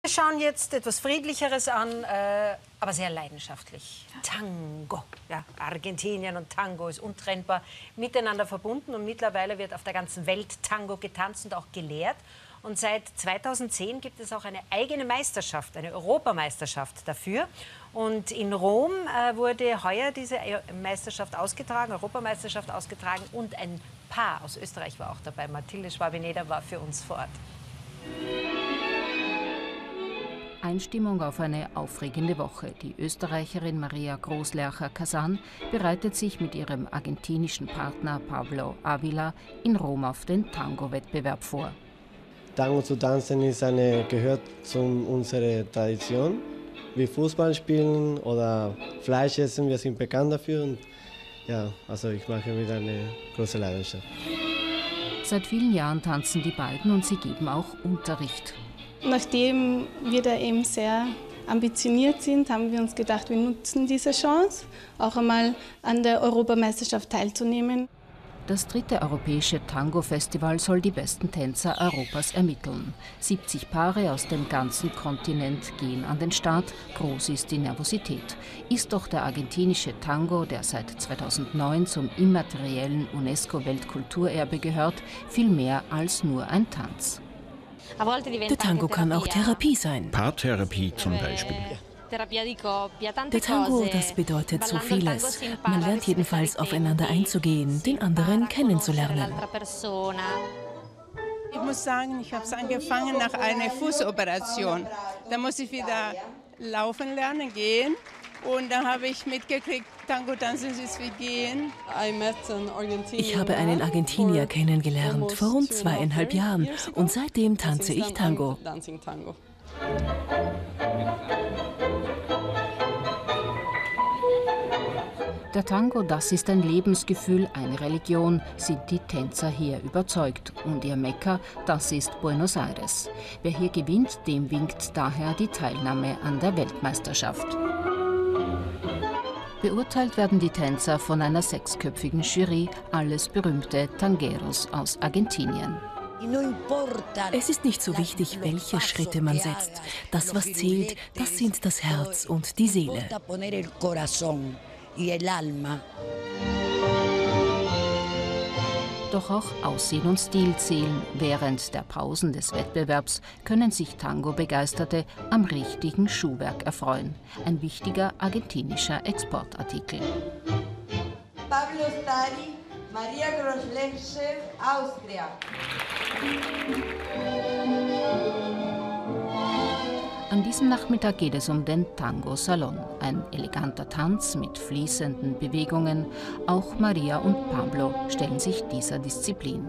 Wir schauen jetzt etwas Friedlicheres an, aber sehr leidenschaftlich. Tango. Ja, Argentinien und Tango ist untrennbar miteinander verbunden und mittlerweile wird auf der ganzen Welt Tango getanzt und auch gelehrt. Und seit 2010 gibt es auch eine eigene Meisterschaft, eine Europameisterschaft dafür. Und in Rom wurde heuer diese Meisterschaft ausgetragen, Europameisterschaft ausgetragen. Und ein Paar aus Österreich war auch dabei. Mathilde Schwabineder war für uns vor Ort. Einstimmung auf eine aufregende Woche. Die Österreicherin Maria Großlercher-Kazan bereitet sich mit ihrem argentinischen Partner Pablo Avila in Rom auf den Tango-Wettbewerb vor. Tango zu tanzen gehört zu unserer Tradition. Wie Fußball spielen oder Fleisch essen, wir sind bekannt dafür. Und ja, also ich mache mit einer großen Leidenschaft. Seit vielen Jahren tanzen die beiden und sie geben auch Unterricht. Nachdem wir da eben sehr ambitioniert sind, haben wir uns gedacht, wir nutzen diese Chance, auch einmal an der Europameisterschaft teilzunehmen. Das 3. europäische Tango-Festival soll die besten Tänzer Europas ermitteln. 70 Paare aus dem ganzen Kontinent gehen an den Start. Groß ist die Nervosität. Ist doch der argentinische Tango, der seit 2009 zum immateriellen UNESCO-Weltkulturerbe gehört, viel mehr als nur ein Tanz. Der Tango kann auch Therapie sein. Paartherapie zum Beispiel. Der Tango, das bedeutet so vieles. Man lernt jedenfalls aufeinander einzugehen, den anderen kennenzulernen. Ich muss sagen, ich habe es angefangen nach einer Fußoperation. Da muss ich wieder laufen lernen, gehen. Und da habe ich mitgekriegt, Tango tanzen ist wie gehen. Ich habe einen Argentinier kennengelernt vor rund 2,5 Jahren und seitdem tanze ich Tango. Der Tango, das ist ein Lebensgefühl, eine Religion, sind die Tänzer hier überzeugt. Und ihr Mekka, das ist Buenos Aires. Wer hier gewinnt, dem winkt daher die Teilnahme an der Weltmeisterschaft. Beurteilt werden die Tänzer von einer 6-köpfigen Jury, alles berühmte Tangueros aus Argentinien. Es ist nicht so wichtig, welche Schritte man setzt. Das, was zählt, das sind das Herz und die Seele. Doch auch Aussehen und Stil zählen. Während der Pausen des Wettbewerbs können sich Tango-Begeisterte am richtigen Schuhwerk erfreuen. Ein wichtiger argentinischer Exportartikel. Pablo Stari, Maria Großlercher, Austria. An diesem Nachmittag geht es um den Tango-Salon. Ein eleganter Tanz mit fließenden Bewegungen. Auch Maria und Pablo stellen sich dieser Disziplin.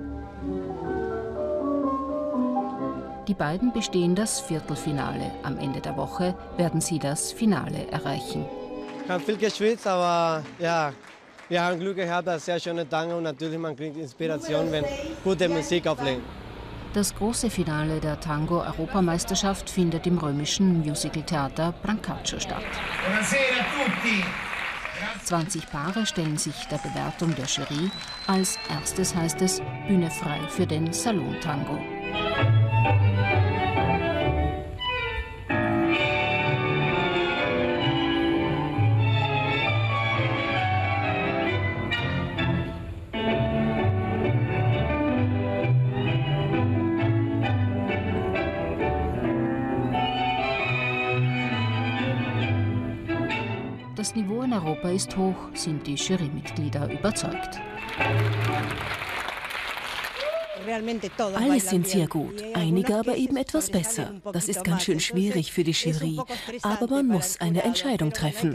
Die beiden bestehen das Viertelfinale. Am Ende der Woche werden sie das Finale erreichen. Ich habe viel geschwitzt, aber ja, wir haben Glück gehabt, dass sehr schöne Tango und natürlich man kriegt Inspiration, wenn gute Musik auflegt. Das große Finale der Tango-Europameisterschaft findet im römischen Musicaltheater Brancaccio statt. 20 Paare stellen sich der Bewertung der Jury. Als erstes heißt es Bühne frei für den Salon-Tango. Das Niveau in Europa ist hoch, sind die Jurymitglieder überzeugt. Alle sind sehr gut, einige aber eben etwas besser. Das ist ganz schön schwierig für die Jury, aber man muss eine Entscheidung treffen.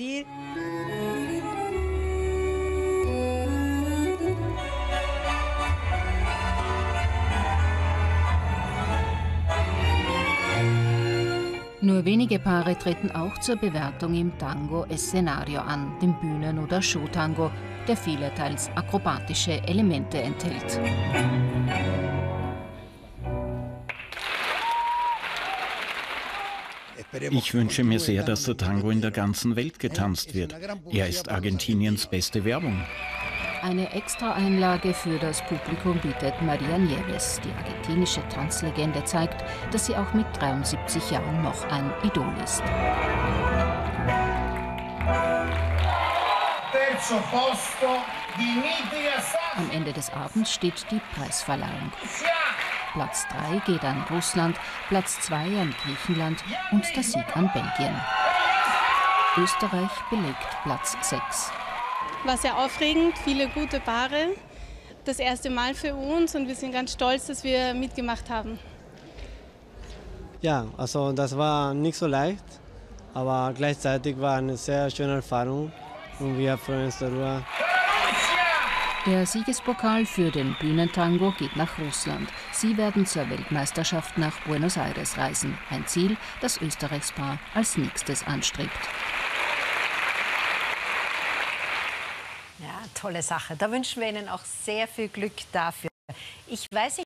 Nur wenige Paare treten auch zur Bewertung im Tango Escenario an, dem Bühnen- oder Showtango, der viele teils akrobatische Elemente enthält. Ich wünsche mir sehr, dass der Tango in der ganzen Welt getanzt wird. Er ist Argentiniens beste Werbung. Eine Extra-Einlage für das Publikum bietet Maria Nieves. Die argentinische Tanzlegende zeigt, dass sie auch mit 73 Jahren noch ein Idol ist. Am Ende des Abends steht die Preisverleihung. Platz 3 geht an Russland, Platz 2 an Griechenland und der Sieg an Belgien. Österreich belegt Platz 6. War sehr aufregend, viele gute Paare. Das erste Mal für uns und wir sind ganz stolz, dass wir mitgemacht haben. Ja, also das war nicht so leicht, aber gleichzeitig war eine sehr schöne Erfahrung und wir freuen uns darüber. Der Siegespokal für den Bühnentango geht nach Russland. Sie werden zur Weltmeisterschaft nach Buenos Aires reisen. Ein Ziel, das Österreichs Paar als nächstes anstrebt. Ja, tolle Sache. Da wünschen wir Ihnen auch sehr viel Glück dafür. Ich weiß nicht,